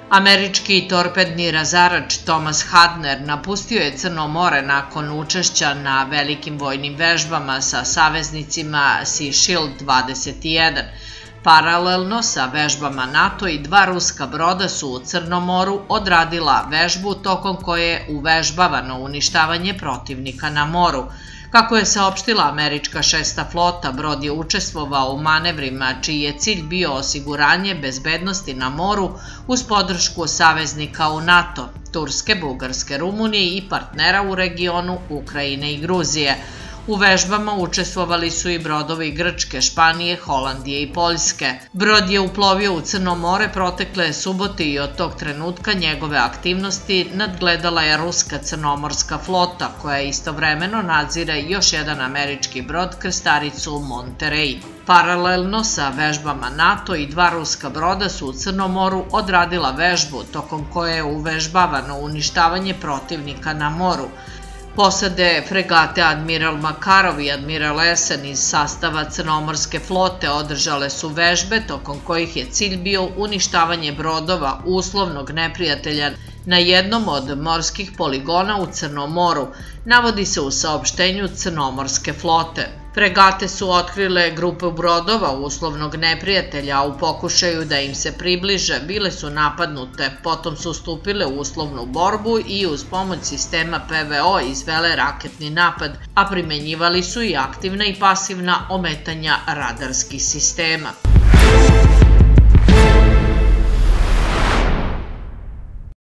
Američki torpedni razarač Thomas Hudner napustio je Crno more nakon učešća na velikim vojnim vežbama sa saveznicima Sea Shield 21. Paralelno sa vežbama NATO i dva ruska broda su u Crnom moru odradila vežbu tokom koje je uvežbavano uništavanje protivnika na moru. Kako je saopštila američka šesta flota, brod je učestvovao u manevrima čiji je cilj bio osiguranje bezbednosti na moru uz podršku saveznika u NATO, Turske, Bugarske, Rumunije i partnera u regionu Ukrajine i Gruzije. U vežbama učestvovali su i brodovi Grčke, Španije, Holandije i Poljske. Brod je uplovio u Crno more protekle subote i od tog trenutka njegove aktivnosti nadgledala je ruska crnomorska flota, koja istovremeno nadzire još jedan američki brod krstaricu Monterey. Paralelno sa vežbama NATO i dva ruska broda su u Crnom moru odradila vežbu tokom koje je uvežbavano uništavanje protivnika na moru. Posade fregate Admiral Makarov i Admiral Esen iz sastava Crnomorske flote održale su vežbe tokom kojih je cilj bio uništavanje brodova uslovnog neprijatelja na jednom od morskih poligona u Crnom moru, navodi se u saopštenju Crnomorske flote. Fregate su otkrile grupu brodova uslovnog neprijatelja, a u pokušaju da im se približe bile su napadnute, potom su stupile u uslovnu borbu i uz pomoć sistema PVO izvele raketni napad, a primenjivali su i aktivna i pasivna ometanja radarskih sistema.